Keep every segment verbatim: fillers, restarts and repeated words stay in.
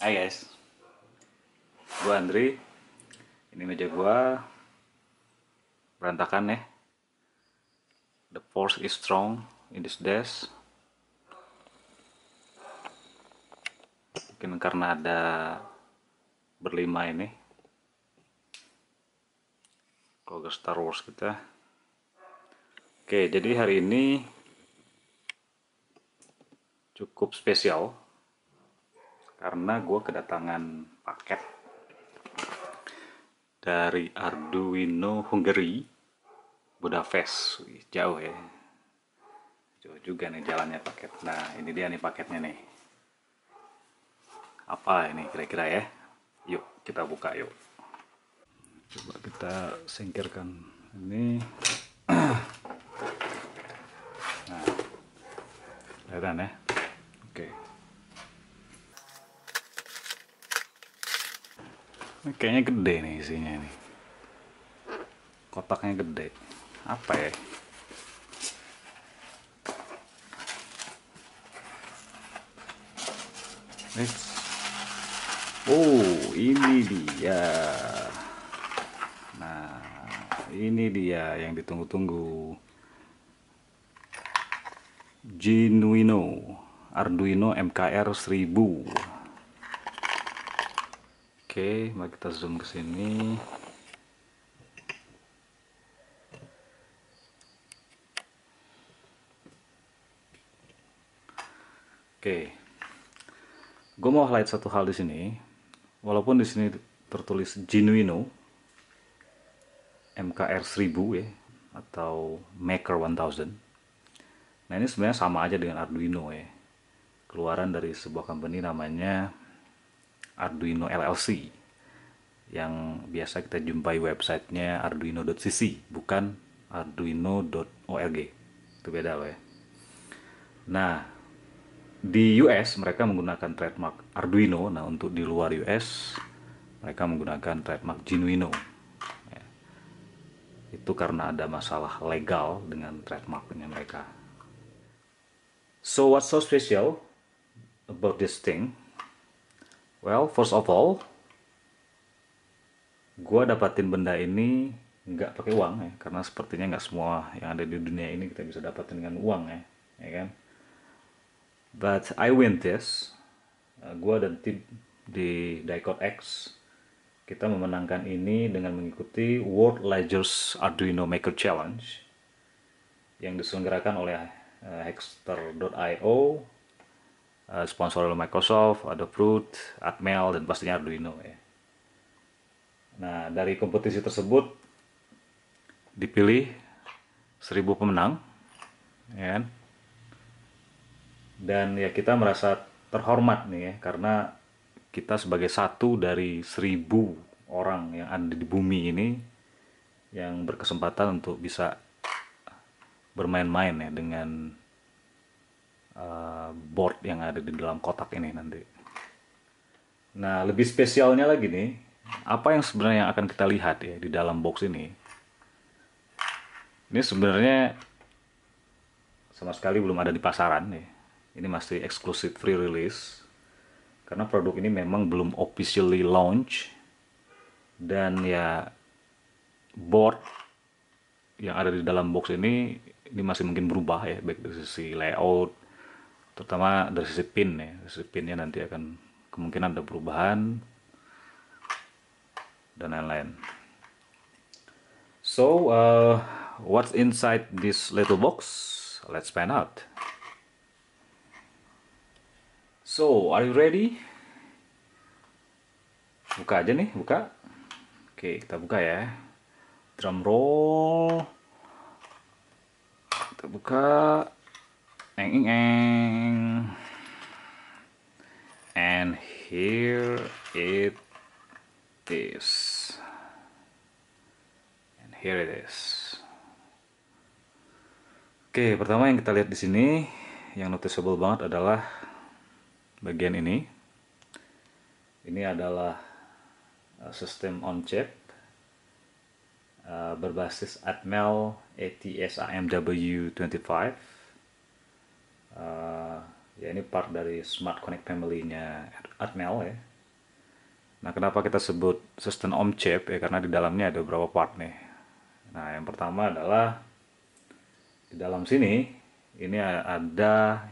Hai guys, gua Andri. Ini meja gua berantakan ya. The force is strong in this desk. Mungkin karena ada berlima ini. Keluarga Star Wars kita. Oke, jadi hari ini cukup spesial karena gua kedatangan paket dari Arduino Hungary Budapest. Wih, jauh ya, jauh juga nih jalannya paket. Nah, ini dia nih paketnya nih. Apa ini kira-kira ya? Yuk kita buka yuk. Coba kita singkirkan ini. Nah, kelihatan ya. Oke. Ini kayaknya gede nih isinya nih. Kotaknya gede. Apa ya? Let's... Oh, ini dia. Nah, ini dia yang ditunggu-tunggu. Genuino Arduino M K R seribu. Oke, mari kita zoom ke sini. Oke, gue mau highlight satu hal di sini. Walaupun di sini tertulis Genuino M K R seribu ya, atau Maker seribu. Nah, ini sebenarnya sama aja dengan Arduino ya. Keluaran dari sebuah company namanya Arduino L L C, yang biasa kita jumpai websitenya arduino dot c c, bukan arduino dot org. Itu beda loh ya. Nah, di U S mereka menggunakan trademark Arduino. Nah, untuk di luar U S mereka menggunakan trademark Genuino ya. Itu karena ada masalah legal dengan trademarknya mereka. So what's so special about this thing? Well, first of all, gua dapatin benda ini nggak pakai uang ya, karena sepertinya nggak semua yang ada di dunia ini kita bisa dapatin dengan uang ya, ya kan? But I win this. Uh, gua dan tim di Diecode X kita memenangkan ini dengan mengikuti World Largest Arduino Maker Challenge yang diselenggarakan oleh uh, Hackster dot i o, uh, sponsor oleh Microsoft, ada Fruit, Atmel, dan pastinya Arduino ya. Nah, dari kompetisi tersebut dipilih seribu pemenang, ya kan? Dan ya kita merasa terhormat nih ya, karena kita sebagai satu dari seribu orang yang ada di bumi ini yang berkesempatan untuk bisa bermain-main ya dengan uh, board yang ada di dalam kotak ini nanti. Nah, lebih spesialnya lagi nih, apa yang sebenarnya yang akan kita lihat ya di dalam box ini. Ini sebenarnya sama sekali belum ada di pasaran ya. Ini masih eksklusif free release karena produk ini memang belum officially launch, dan ya board yang ada di dalam box ini ini masih mungkin berubah ya, baik dari sisi layout, terutama dari sisi pin ya. Sisi pinnya nanti akan kemungkinan ada perubahan dan lain-lain. So uh, what's inside this little box? Let's find out. So, are you ready? Buka aja nih, buka. Oke, kita buka ya. Drum roll. Kita buka. Eng eng eng. And here it is. And here it is. Oke, pertama yang kita lihat di sini, yang noticeable banget adalah bagian ini. Ini adalah uh, sistem on chip uh, berbasis Atmel A T S A M W dua puluh lima. Uh, ya ini part dari Smart Connect family-nya Atmel ya. Nah, kenapa kita sebut system on chip ya, karena di dalamnya ada beberapa part nih. Nah, yang pertama adalah di dalam sini ini ada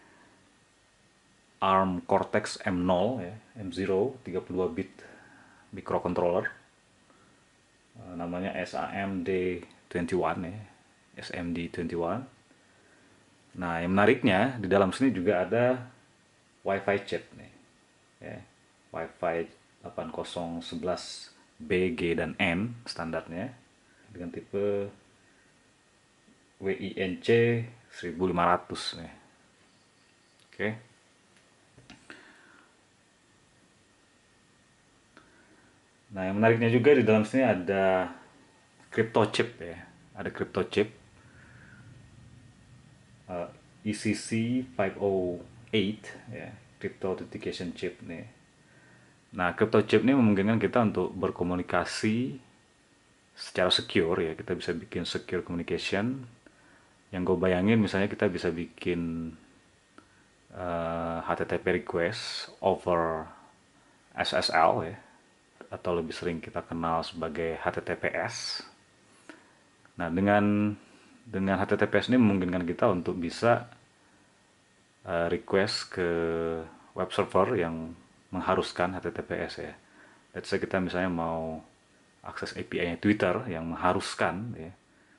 ARM Cortex M nol ya, M nol tiga puluh dua bit microcontroller. Uh, namanya S A M D dua puluh satu ya, S M D dua puluh satu. Nah, yang menariknya di dalam sini juga ada Wi-Fi chip nih. Ya, Wi-Fi delapan nol satu satu B, G, dan N standarnya dengan tipe W I N C seribu lima ratus nih. Oke. Nah, yang menariknya juga di dalam sini ada crypto chip ya. Ada crypto chip uh, E C C lima nol delapan ya, crypto authentication chip nih. Nah, crypto chip ini memungkinkan kita untuk berkomunikasi secara secure ya. Kita bisa bikin secure communication. Yang gue bayangin misalnya kita bisa bikin uh, H T T P request over S S L ya, atau lebih sering kita kenal sebagai H T T P S. Nah, dengan dengan H T T P S ini memungkinkan kita untuk bisa uh, request ke web server yang mengharuskan H T T P S ya. Let's say kita misalnya mau akses A P I-nya Twitter yang mengharuskan ya,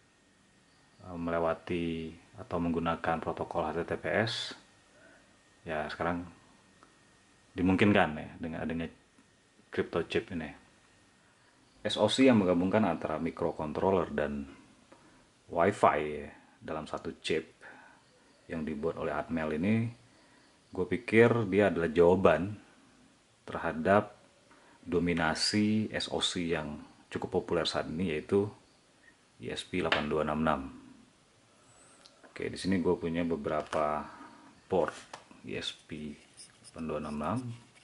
melewati atau menggunakan protokol H T T P S, ya sekarang dimungkinkan ya dengan adanya crypto chip ini. SoC yang menggabungkan antara microcontroller dan Wi-Fi ya, dalam satu chip yang dibuat oleh Atmel ini, gue pikir dia adalah jawaban terhadap dominasi SoC yang cukup populer saat ini, yaitu E S P delapan dua enam enam. Oke, di sini gue punya beberapa port E S P delapan dua enam enam.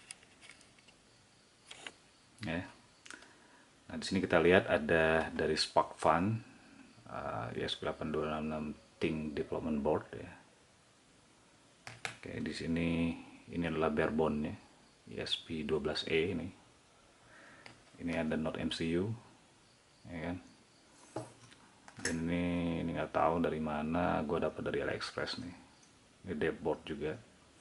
Ya. Nah, di sini kita lihat ada dari SparkFun uh, E S P delapan dua enam enam Think Development Board ya. Oke, di sini ini adalah barebone-nya E S P dua belas E ini. Ini ada Node M C U, ya kan? Dan ini ini nggak tahu dari mana, gue dapat dari AliExpress nih. Ini dev-board juga.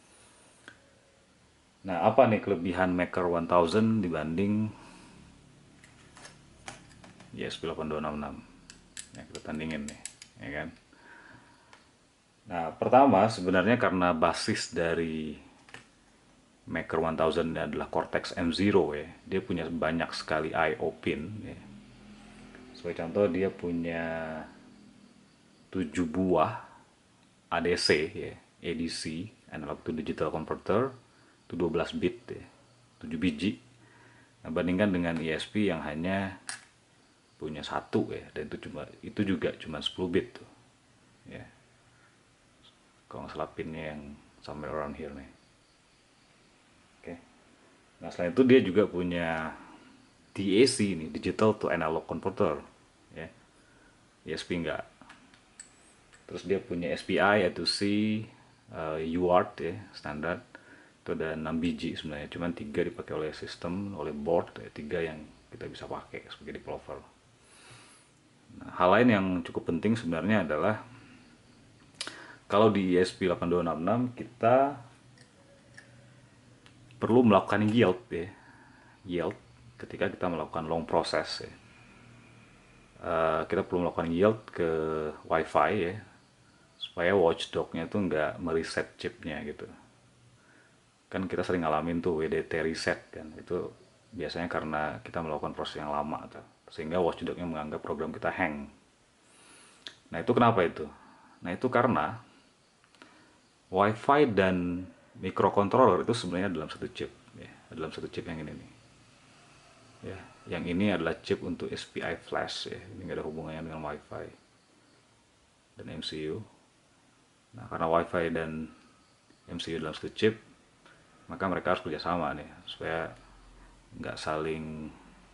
Nah, apa nih kelebihan Maker seribu dibanding E S P delapan dua enam enam? Ya, kita tandingin nih, ya kan? Nah, pertama sebenarnya karena basis dari Maker seribu ini adalah Cortex M nol ya, dia punya banyak sekali I O pin ya. Sebagai contoh, dia punya tujuh buah A D C ya, A D C, analog to digital converter, itu dua belas bit ya, tujuh biji. Nah, bandingkan dengan E S P yang hanya punya satu ya, dan itu cuma itu juga cuma sepuluh bit tuh. Ya. Kalau nggak salah pinnya yang somewhere around here nih. Oke. Nah, selain itu dia juga punya D A C ini, digital to analog converter ya. E S P enggak. Terus dia punya S P I yaitu C uh, U A R T ya, standar. Itu ada enam biji sebenarnya, cuman tiga dipakai oleh sistem, oleh board ya, tiga yang kita bisa pakai sebagai developer. Nah, hal lain yang cukup penting sebenarnya adalah kalau di E S P delapan dua enam enam kita perlu melakukan yield ya, yield ketika kita melakukan long process ya. Uh, kita perlu melakukan yield ke Wi-Fi ya, supaya watchdog-nya tuh nggak mereset chipnya gitu. Kan kita sering ngalamin tuh W D T reset kan, itu biasanya karena kita melakukan proses yang lama tuh, sehingga watchdog-nya menganggap program kita hang. Nah, itu kenapa itu? Nah, itu karena Wi-Fi dan microcontroller itu sebenarnya dalam satu chip ya, dalam satu chip yang ini nih ya. Yang ini adalah chip untuk S P I flash ya, ini nggak ada hubungannya dengan Wi-Fi dan M C U. Nah, karena Wi-Fi dan M C U dalam satu chip, maka mereka harus kerjasama nih supaya nggak saling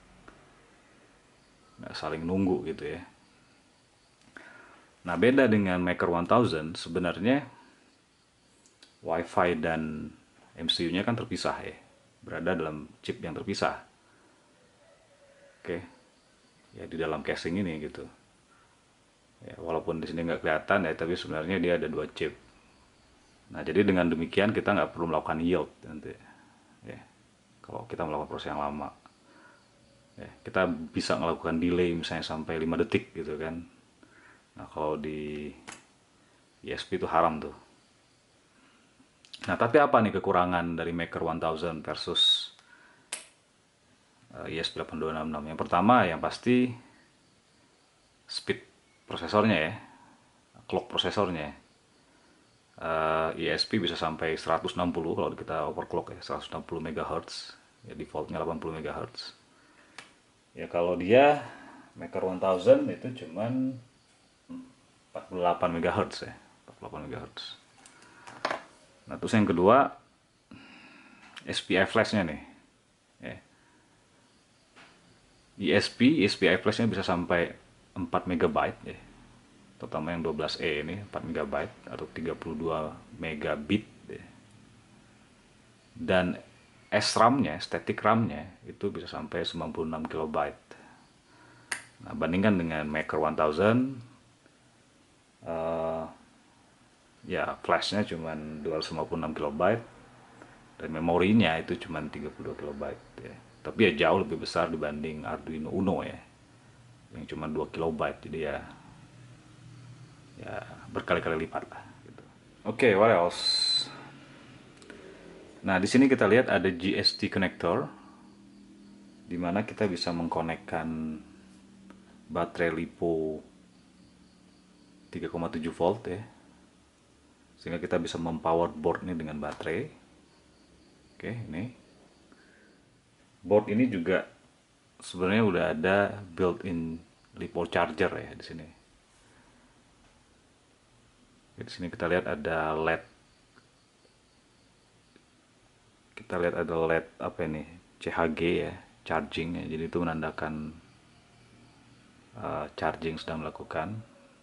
nggak saling nunggu gitu ya. Nah, beda dengan Maker seribu, sebenarnya Wi-Fi dan M C U-nya kan terpisah ya. berada dalam chip yang terpisah. Oke, ya di dalam casing ini gitu. Ya, walaupun di sini nggak kelihatan ya, tapi sebenarnya dia ada dua chip. Nah, jadi dengan demikian kita nggak perlu melakukan yield nanti. Ya, kalau kita melakukan proses yang lama, ya, kita bisa melakukan delay misalnya sampai lima detik gitu kan. Nah, kalau di I S P itu haram tuh. Nah, tapi apa nih kekurangan dari Maker seribu versus uh, I S P delapan dua enam enam? Yang pertama yang pasti speed prosesornya ya, clock prosesornya. Uh, I S P bisa sampai seratus enam puluh kalau kita overclock ya, seratus enam puluh megahertz. Ya defaultnya delapan puluh megahertz. Ya kalau dia Maker seribu itu cuman empat puluh delapan megahertz ya, empat puluh delapan megahertz. Nah, terus yang kedua S P I flashnya nih. Ya. I S P, S P I flashnya bisa sampai empat megabyte ya. Terutama yang dua belas E ini empat megabyte atau tiga puluh dua megabit ya. Dan S RAM-nya, static RAM-nya itu bisa sampai sembilan puluh enam kilobyte. Nah, bandingkan dengan Maker seribu, uh, ya flashnya cuma dua ratus lima puluh enam kilobyte dan memorinya itu cuma tiga puluh dua kilobyte ya. Tapi ya jauh lebih besar dibanding Arduino Uno ya, yang cuma dua kilobyte. Jadi ya ya berkali-kali lipat lah gitu. Oke, okay, what else? Nah, di sini kita lihat ada G S T connector, di mana kita bisa mengkonekkan baterai lipo tiga koma tujuh volt ya, sehingga kita bisa mempower board ini dengan baterai. Oke, ini board ini juga sebenarnya udah ada built-in lipo charger ya di sini. Di sini kita lihat ada L E D. Kita lihat ada L E D apa ini? C H G ya, charging ya. Jadi itu menandakan uh, charging sedang dilakukan.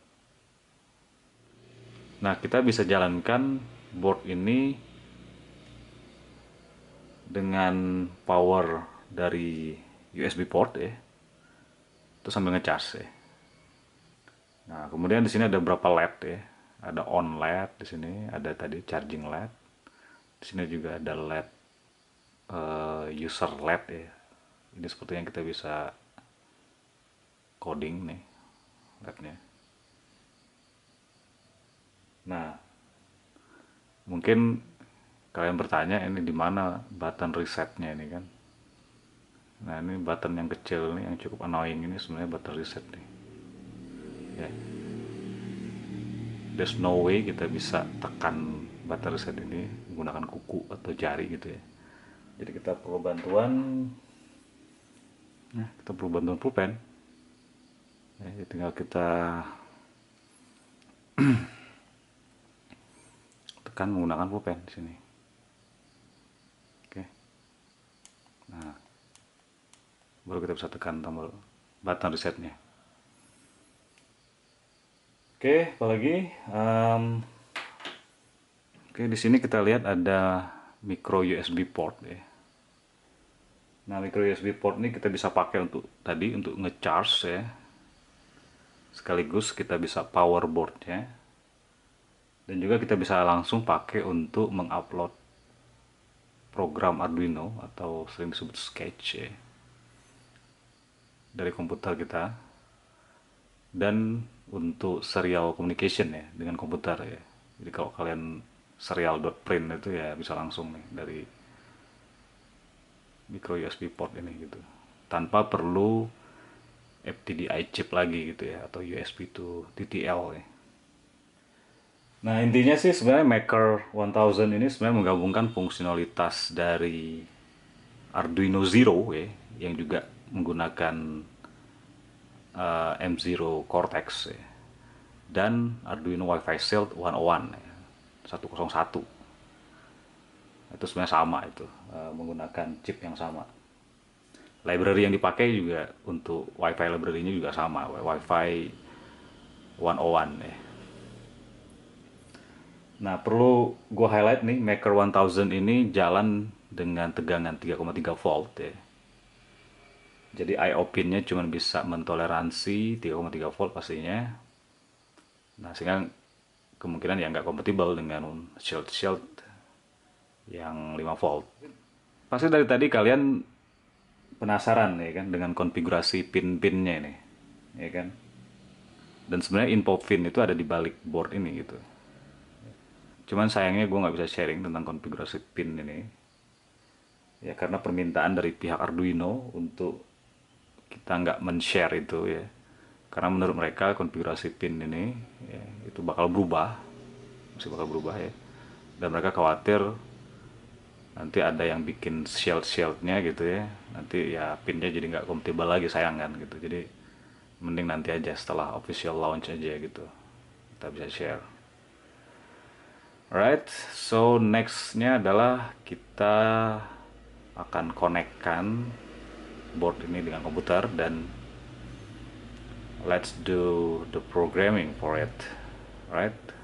Nah, kita bisa jalankan board ini dengan power dari U S B port ya. Itu sambil ngecas ya. Nah, kemudian di sini ada beberapa L E D ya. Ada on L E D di sini, ada tadi charging L E D. Di sini juga ada L E D uh, user L E D ya. Ini seperti yang kita bisa coding nih L E D-nya. Nah, mungkin kalian bertanya ini di mana button resetnya ini kan. Nah, ini button yang kecil nih yang cukup annoying ini sebenarnya button reset nih. Ya. There's no way kita bisa tekan button reset ini menggunakan kuku atau jari gitu ya. Jadi kita perlu bantuan, nah, kita perlu bantuan pulpen. Ya, tinggal kita tekan menggunakan pulpen di sini. Oke. Nah, baru kita bisa tekan tombol button resetnya. Oke, apalagi? Um, oke, di sini kita lihat ada micro U S B port ya. Nah, micro U S B port ini kita bisa pakai untuk tadi untuk ngecharge ya. Sekaligus kita bisa power boardnya. Dan juga kita bisa langsung pakai untuk mengupload program Arduino atau sering disebut sketch ya, dari komputer kita. Dan untuk serial communication ya dengan komputer ya. Jadi kalau kalian serial.print itu ya bisa langsung nih dari micro U S B port ini gitu, tanpa perlu F T D I chip lagi gitu ya, atau U S B to T T L ya. Nah, intinya sih sebenarnya Maker seribu ini sebenarnya menggabungkan fungsionalitas dari Arduino Zero ya, yang juga menggunakan uh, M zero Cortex ya, dan Arduino Wi-Fi seratus satu ya, seratus satu. Itu sebenarnya sama itu, uh, menggunakan chip yang sama. Library yang dipakai juga untuk Wi-Fi library-nya juga sama, Wi-Fi seratus satu ya. Nah, perlu gue highlight nih, Maker seribu ini jalan dengan tegangan tiga koma tiga volt ya. Jadi I O pinnya cuma bisa mentoleransi tiga koma tiga volt pastinya. Nah, sehingga kemungkinan ya nggak kompatibel dengan shield-shield yang lima volt. Pasti dari tadi kalian penasaran ya kan dengan konfigurasi pin-pinnya ini, ya kan? Dan sebenarnya info pin itu ada di balik board ini gitu. Cuman sayangnya gue nggak bisa sharing tentang konfigurasi pin ini, ya karena permintaan dari pihak Arduino untuk kita nggak men-share itu ya. Karena menurut mereka konfigurasi pin ini ya, itu bakal berubah, masih bakal berubah ya. Dan mereka khawatir nanti ada yang bikin shield-shieldnya gitu ya, nanti ya pinnya jadi nggak kompatibel lagi, sayang kan gitu. Jadi mending nanti aja setelah official launch aja gitu kita bisa share. Alright, so nextnya adalah kita akan konekkan board ini dengan komputer dan let's do the programming for it. Alright.